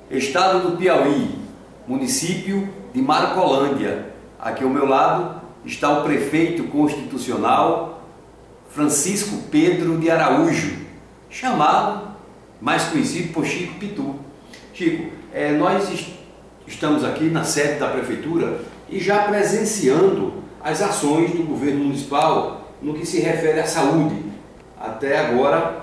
Estado do Piauí, município de Marcolândia. Aqui ao meu lado está o prefeito constitucional Francisco Pedro de Araújo, chamado, mais conhecido por Chico Pitu. Chico, nós estamos aqui na sede da prefeitura e já presenciando as ações do governo municipal no que se refere à saúde. Até agora,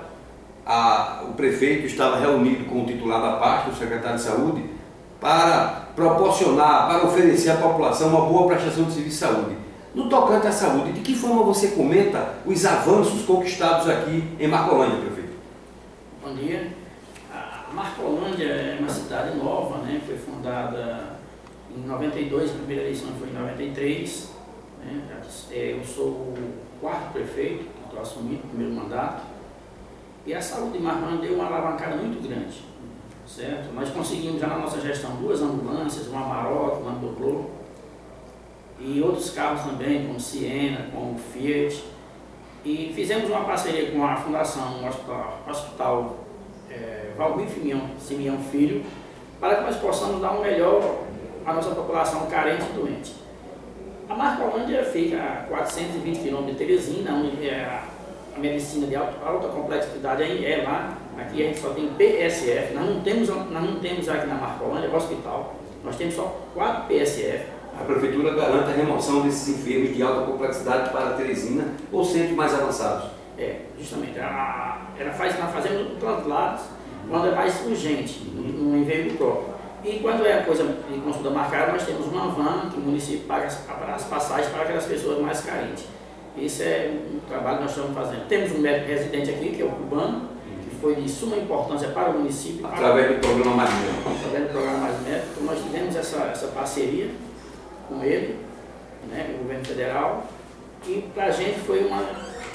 o prefeito estava reunido com o titular da pasta, o secretário de saúde, para proporcionar, para oferecer à população uma boa prestação de serviço de saúde. No tocante à saúde, de que forma você comenta os avanços conquistados aqui em Marcolândia, prefeito? Bom dia. A Marcolândia é uma cidade nova, né? Foi fundada em 92, a primeira eleição foi em 93. Né? Eu sou o quarto prefeito, estou assumindo o primeiro mandato. E a saúde de Marcolândia deu uma alavancada muito grande, certo? Nós conseguimos já na nossa gestão 2 ambulâncias, uma Amarok, uma Doblô, e outros carros também, como Siena, como Fiat. E fizemos uma parceria com a Fundação Hospital Valmir Simeão Filho, para que nós possamos dar um melhor à nossa população carente e doente. A Marcolândia fica a 420 km de Teresina, onde a medicina de alta complexidade é lá. Aqui a gente só tem PSF, nós não temos aqui na Marcolândia hospital, nós temos só 4 PSF. A prefeitura garante a remoção desses enfermos de alta complexidade para a Teresina ou centros mais avançados? Justamente. Nós fazemos translados quando é mais urgente, no veículo próprio. E quando é coisa de consulta marcada, nós temos uma van que o município paga as passagens para aquelas pessoas mais carentes. Esse é um trabalho que nós estamos fazendo. Temos um médico residente aqui, que é o cubano, que foi de suma importância para o município. Através do programa Mais Médico. Através do programa Mais Médico. Então nós tivemos essa parceria com ele, né, com o governo federal, e para a gente foi uma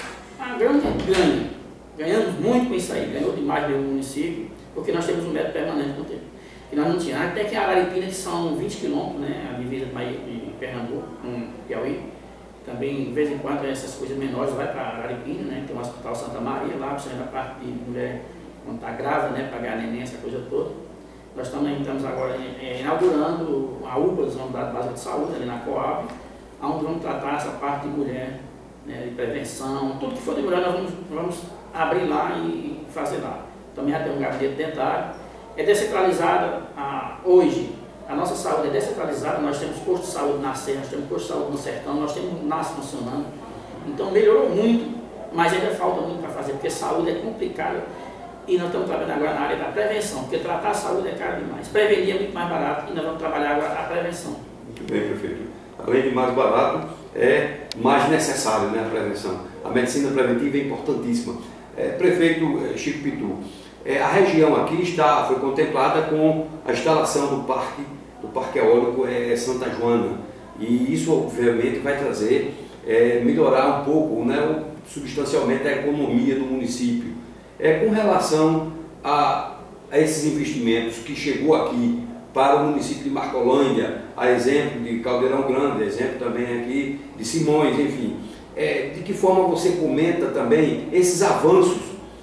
grande ganho. Ganhamos muito com isso aí, ganhou demais pelo município, porque nós temos um médico permanente com ele. E nós não tínhamos, até que a Araripina, que são 20 quilômetros, né, a divisa de Pernambuco com Piauí. Também, de vez em quando, essas coisas menores vai para Araripina, né? Tem o Hospital Santa Maria lá, principalmente a parte de mulher quando está grávida, né? Pagar neném, essa coisa toda. Nós estamos agora inaugurando a UBAS, a Unidade Básica de Saúde, ali na Coab, onde vamos tratar essa parte de mulher, né? De prevenção, tudo que for de mulher nós vamos abrir lá e fazer lá. Também já tem um gabinete dentário. É descentralizada hoje. A nossa saúde é descentralizada, nós temos posto de saúde na Serra, nós temos posto de saúde no Sertão, nós temos o NAS funcionando. Então melhorou muito, mas ainda falta muito para fazer, porque saúde é complicada e nós estamos trabalhando agora na área da prevenção, porque tratar a saúde é caro demais. Prevenir é muito mais barato e nós vamos trabalhar agora a prevenção. Muito bem, prefeito. Além de mais barato, é mais necessário, né, a prevenção. A medicina preventiva é importantíssima. Prefeito Chico Pitu, a região aqui foi contemplada com a instalação do Parque Eólico Santa Joana, e isso obviamente vai trazer, melhorar um pouco, né, substancialmente a economia do município. Com relação a esses investimentos que chegou aqui para o município de Marcolândia, a exemplo de Caldeirão Grande, a exemplo também aqui de Simões, enfim, de que forma você comenta também esses avanços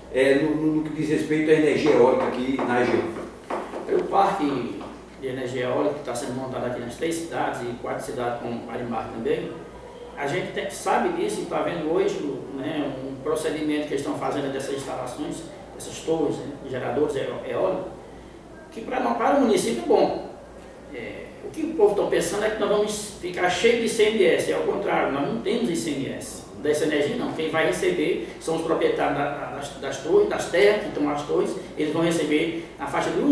no que diz respeito à energia eólica aqui na região? O parque de energia eólica que está sendo montado aqui nas 3 cidades e 4 cidades com Arimar também, a gente sabe disso e está vendo hoje, né, um procedimento que eles estão fazendo dessas instalações, dessas torres, né, geradores eólicos, que para o município é bom. O que o povo está pensando é que nós vamos ficar cheio de ICMS, ao contrário, nós não temos ICMS dessa energia não. Quem vai receber são os proprietários das torres, das terras que estão nas torres, eles vão receber na faixa de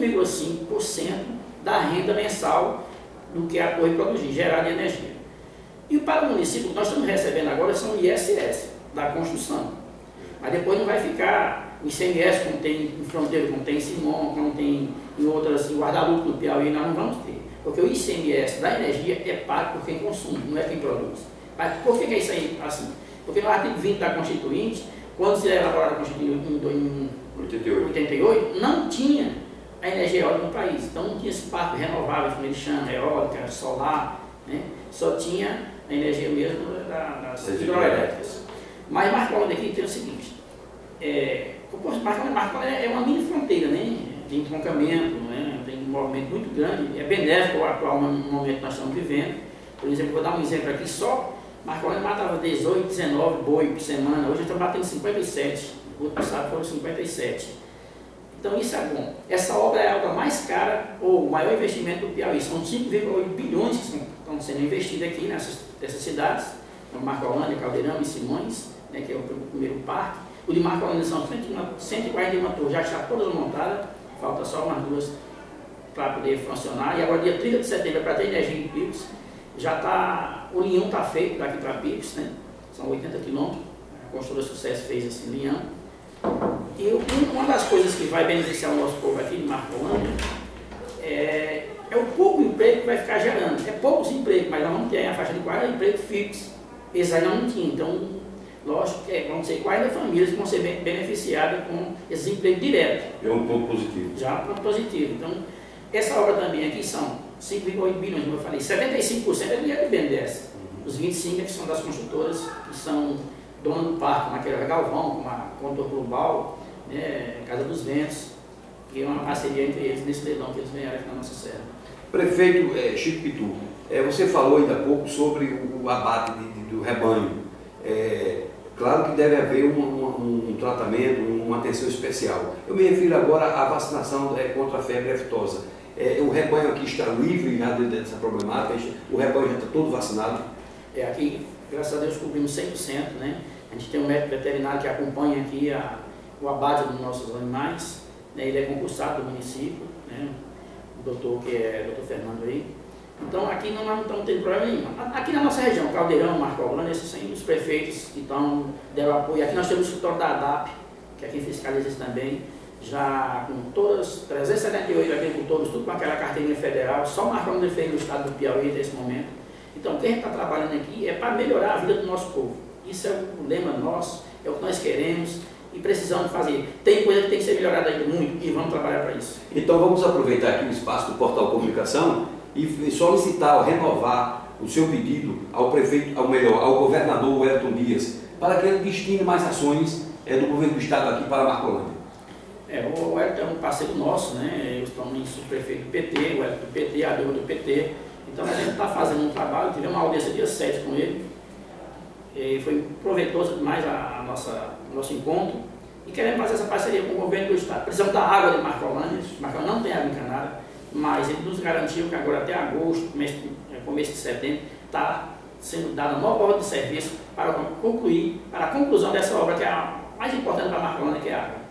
1,5% da renda mensal do que a torre produzir, gerar de energia. E para o município, o que nós estamos recebendo agora são o ISS da construção. Mas depois não vai ficar o ICMS como tem em Fronteira, como tem em Simão, como tem em outras, em Guadalupe, no Piauí, nós não vamos ter. Porque o ICMS da energia é pago por quem consome, não é quem produz. Mas por que é isso aí assim? Porque no artigo 20 da Constituinte, quando se elaborou a Constituinte em 88, não tinha a energia eólica no país. Então não tinha esse parque renovável, como eles chamam, eólica, solar, né? Só tinha a energia mesmo das hidroelétricas. Mas Marcolândia aqui tem o seguinte, Marcolândia é uma mini fronteira, né? De entroncamento, né? movimento muito grande, é benéfico ao atual momento que nós estamos vivendo. Por exemplo, vou dar um exemplo aqui só, Marcolândia matava 18, 19 boi por semana, hoje estamos batendo 57, o outro sábado foram 57. Então isso é bom. Essa obra é a obra mais cara, ou o maior investimento do Piauí, são 5,8 bilhões que estão sendo investidos aqui nessas cidades, como Marcolândia, Caldeirão e Simões, né, que é o primeiro parque. O de Marcolândia são 141 torres, já está todas montadas, falta só umas duas para poder funcionar. E agora, dia 30 de setembro, para ter energia em Picos, já está, o linhão está feito daqui para Picos, né? São 80 quilômetros, a construtora Sucesso fez esse linhão. E uma das coisas que vai beneficiar o nosso povo aqui de Marcolândia é o pouco emprego que vai ficar gerando. É poucos empregos, mas nós vamos ter a faixa de 40 empregos fixos. Esses aí nós não tínhamos. Então, lógico que vão ser 40 famílias que vão ser beneficiadas com esse emprego direto. É um ponto positivo. Já é um ponto positivo. Então, essa obra também aqui são 5,8 bilhões, como eu falei. 75% é dinheiro do BNDES. Os 25% é que são das construtoras que são dono do parque, como aquele Galvão, como a Contor Global, né, Casa dos Ventos, que é uma parceria entre eles nesse leilão que eles ganharam aqui na nossa serra. Prefeito Chico Pitu, você falou ainda há pouco sobre o abate do rebanho. Claro que deve haver um tratamento, uma atenção especial. Eu me refiro agora à vacinação contra a febre aftosa. O rebanho aqui está livre já dessa problemática, o rebanho já está todo vacinado? Aqui, graças a Deus, cobrimos 100%, né? A gente tem um médico veterinário que acompanha aqui o abate dos nossos animais, né? Ele é concursado do município, né? O doutor, que é o doutor Fernando aí. Então, aqui nós não estamos tendo problema nenhum. Aqui na nossa região, Caldeirão, Marcolândia, esses são os prefeitos que deram apoio. Aqui nós temos o escritório da ADAP, que é quem fiscaliza isso também, já com todas, 378 agricultores, tudo com aquela carteirinha federal, só Marcolândia fez no estado do Piauí nesse momento. Então, o que a gente está trabalhando aqui é para melhorar a vida do nosso povo. Isso é o lema nosso, é o que nós queremos e precisamos fazer. Tem coisa que tem que ser melhorada ainda muito e vamos trabalhar para isso. Então, vamos aproveitar aqui o espaço do Portal Comunicação e solicitar, renovar o seu pedido ao prefeito, ao governador Wellington Dias, para que ele destine mais ações do governo do estado aqui para Marcolândia. O Wellington é um parceiro nosso, né? Eu estou no subprefeito do PT, o Wellington do PT, a Dilma do PT. Então a gente está fazendo um trabalho, tivemos uma audiência dia 7 com ele, e foi proveitoso demais o nosso encontro, e queremos fazer essa parceria com o governo do estado. Precisamos da água de Marcolândia, Marcolândia não tem água encanada, mas ele nos garantiu que agora até agosto, começo de setembro, está sendo dada nova ordem de serviço para concluir, para a conclusão dessa obra que é a mais importante para Marcolândia, que é a água.